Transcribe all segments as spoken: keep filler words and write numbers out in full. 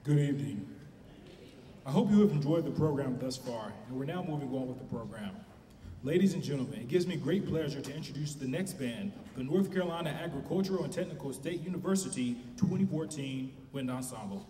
Good evening. I hope you have enjoyed the program thus far, and we're now moving on with the program. Ladies and gentlemen, it gives me great pleasure to introduce the next band, the North Carolina Agricultural and Technical State University twenty fourteen Wind Ensemble.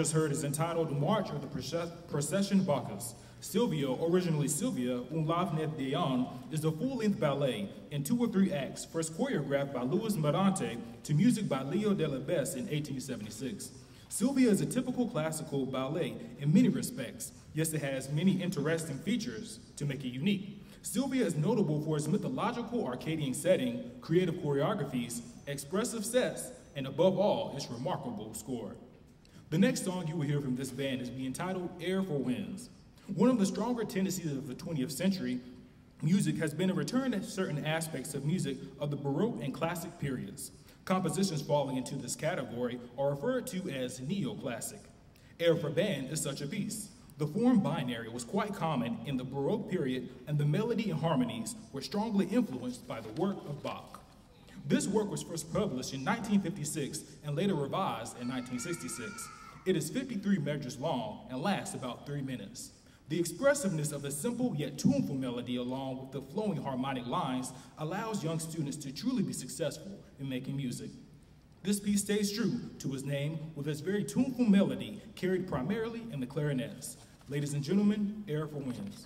just heard is entitled March of the Procession Bacchus. Silvio, originally Silvia, Un Lavnet Dion, is a full-length ballet in two or three acts, first choreographed by Louis Marante to music by Leo Delibes in eighteen seventy-six. Silvia is a typical classical ballet in many respects. Yes, it has many interesting features to make it unique. Silvia is notable for its mythological Arcadian setting, creative choreographies, expressive sets, and above all, its remarkable score. The next song you will hear from this band is being entitled Air for Winds. One of the stronger tendencies of the twentieth century music has been a return to certain aspects of music of the Baroque and classic periods. Compositions falling into this category are referred to as neoclassic. Air for Band is such a piece. The form binary was quite common in the Baroque period, and the melody and harmonies were strongly influenced by the work of Bach. This work was first published in nineteen fifty-six and later revised in nineteen sixty-six. It is fifty-three measures long and lasts about three minutes. The expressiveness of the simple yet tuneful melody along with the flowing harmonic lines allows young students to truly be successful in making music. This piece stays true to its name with its very tuneful melody carried primarily in the clarinets. Ladies and gentlemen, Air for Winds.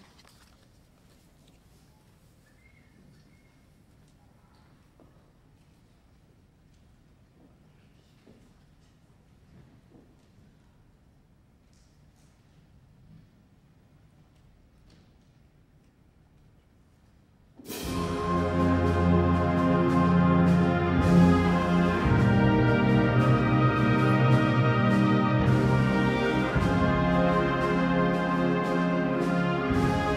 Thank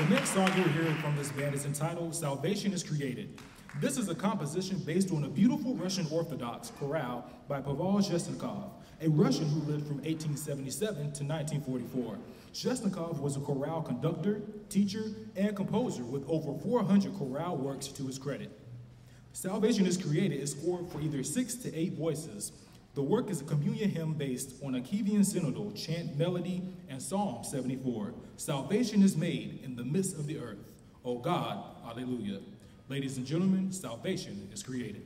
next song you'll hear from this band is entitled Salvation is Created. This is a composition based on a beautiful Russian Orthodox chorale by Pavel Zhestnikov, a Russian who lived from eighteen seventy-seven to nineteen forty-four. Zhestnikov was a chorale conductor, teacher, and composer with over four hundred chorale works to his credit. Salvation is Created is scored for either six to eight voices. The work is a communion hymn based on a Kievan synodal chant melody and Psalm seventy-four. Salvation is made in the midst of the earth. O God, hallelujah. Ladies and gentlemen, salvation is created.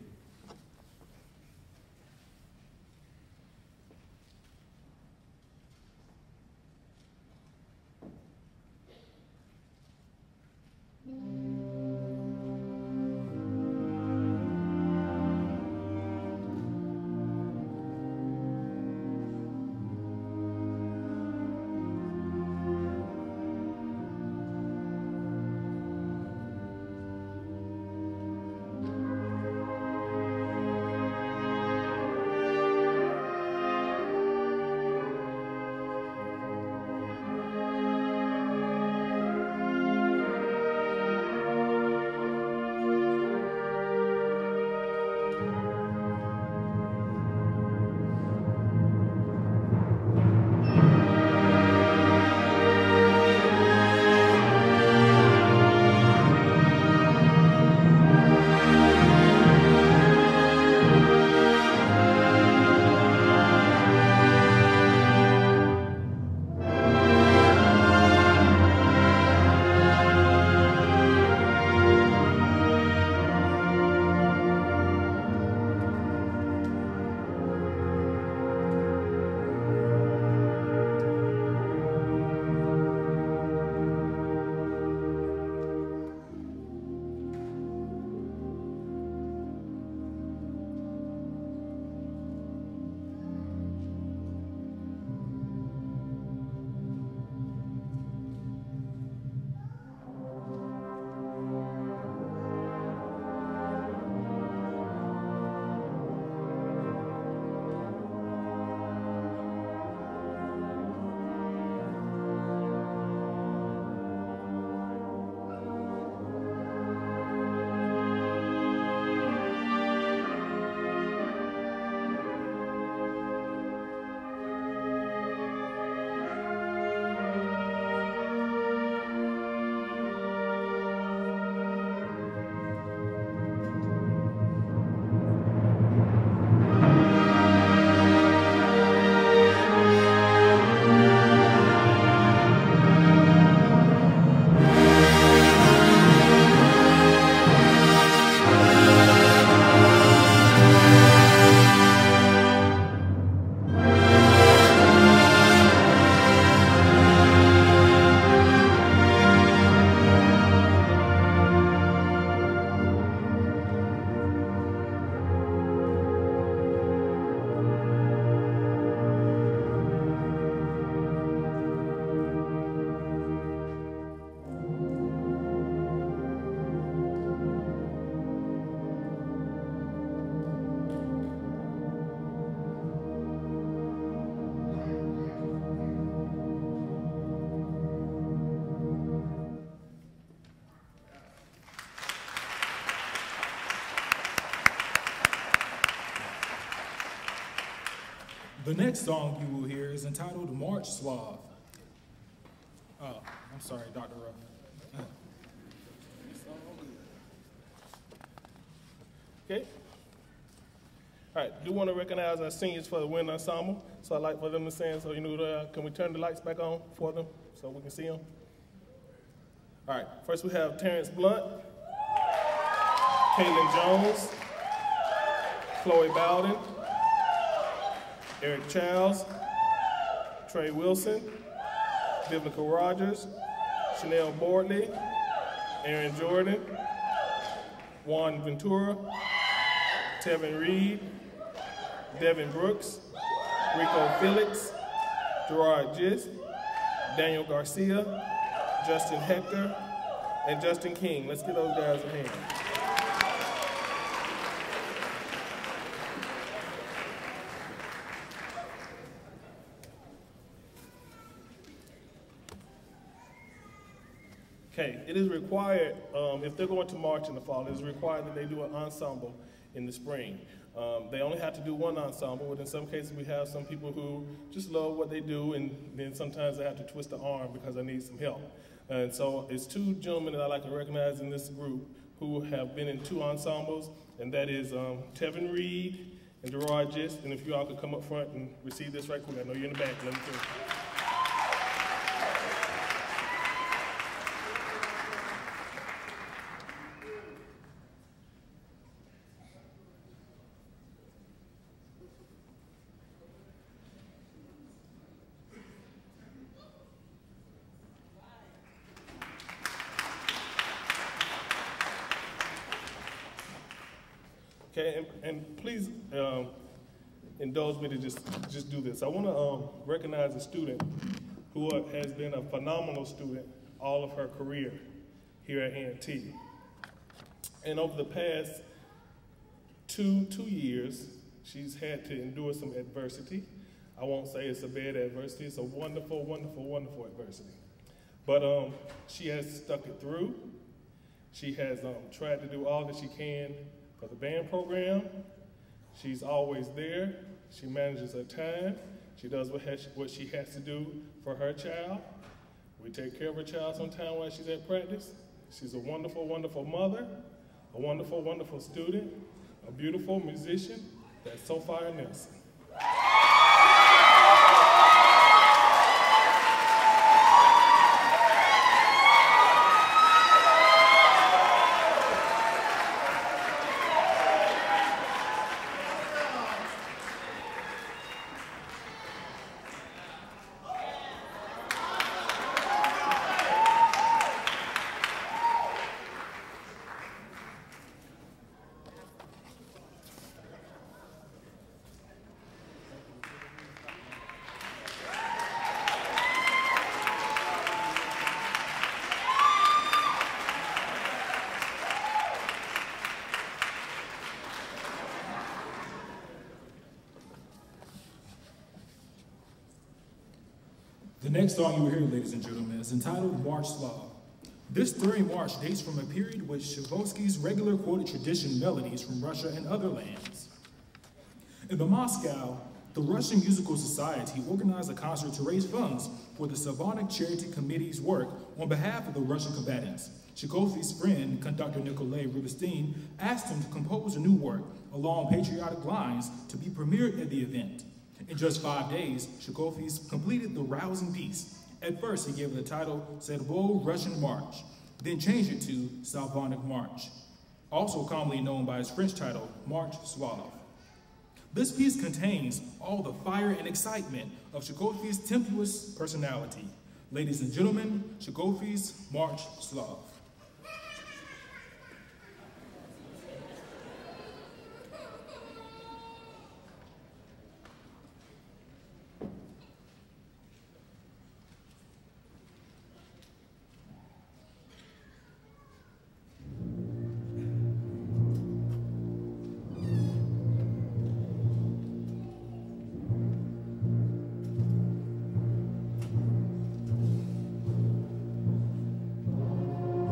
The next song you will hear is entitled March Suave. Oh, I'm sorry, Doctor Ruff. Okay. All right, do want to recognize our seniors for the wind ensemble. So I'd like for them to sing, so you know, uh, can we turn the lights back on for them so we can see them? All right, first we have Terrence Blunt, Caitlin Jones, Chloe Bowden, Eric Charles, Trey Wilson, Vivica Rogers, Chanel Bordley, Aaron Jordan, Juan Ventura, Tevin Reed, Devin Brooks, Rico Felix, Gerard Gist, Daniel Garcia, Justin Hector, and Justin King. Let's give those guys a hand. Okay, it is required, um, if they're going to march in the fall, it is required that they do an ensemble in the spring. Um, they only have to do one ensemble, but in some cases we have some people who just love what they do, and then sometimes they have to twist the arm because they need some help. And so it's two gentlemen that I like to recognize in this group who have been in two ensembles, and that is um, Tevin Reed and Gerard Gist. And if you all could come up front and receive this right quick. I know you're in the back. Let me tell you. Okay, and, and please um, indulge me to just, just do this. I want to um, recognize a student who uh, has been a phenomenal student all of her career here at A and T. And over the past two, two years, she's had to endure some adversity. I won't say it's a bad adversity. It's a wonderful, wonderful, wonderful adversity. But um, she has stuck it through. She has um, tried to do all that she can for the band program. She's always there. She manages her time. She does what, has, what she has to do for her child. We take care of her child sometime while she's at practice. She's a wonderful, wonderful mother, a wonderful, wonderful student, a beautiful musician. That's Sophia Nelson. The next song you will hear, ladies and gentlemen, is entitled March Slav. This stirring march dates from a period with Tchaikovsky's regular quoted tradition melodies from Russia and other lands. In the Moscow, the Russian Musical Society organized a concert to raise funds for the Slavonic Charity Committee's work on behalf of the Russian combatants. Tchaikovsky's friend, conductor Nikolai Rubinstein, asked him to compose a new work along patriotic lines to be premiered at the event. In just five days, Tchaikovsky completed the rousing piece. At first, he gave it the title Serbo Russian March, then changed it to Slavonic March, also commonly known by its French title, March Slav. This piece contains all the fire and excitement of Tchaikovsky's tempestuous personality. Ladies and gentlemen, Tchaikovsky's March Slav. Thank you.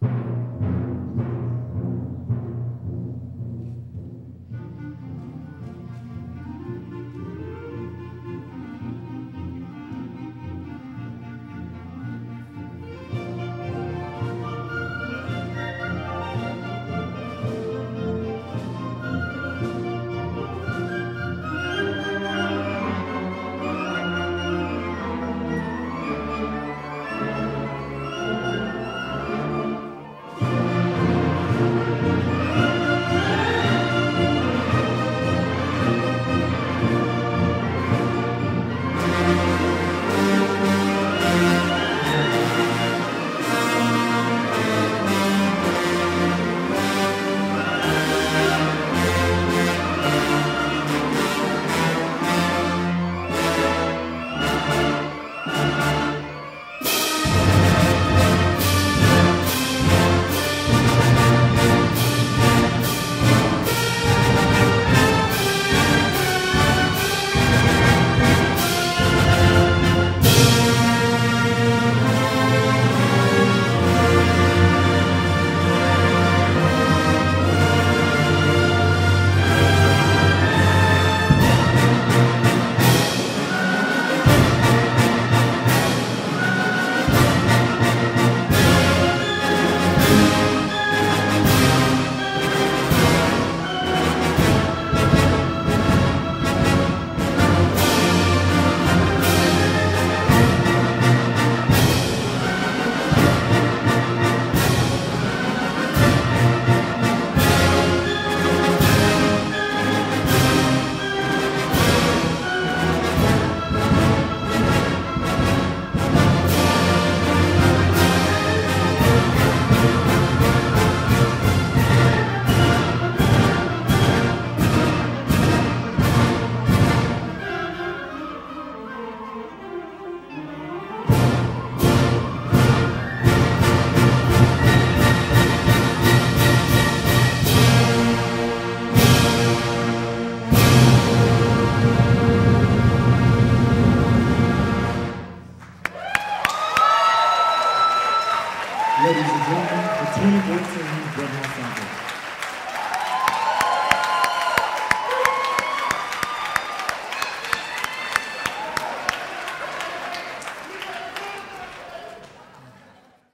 Ladies and gentlemen, the twenty fourteen Red Ensemble.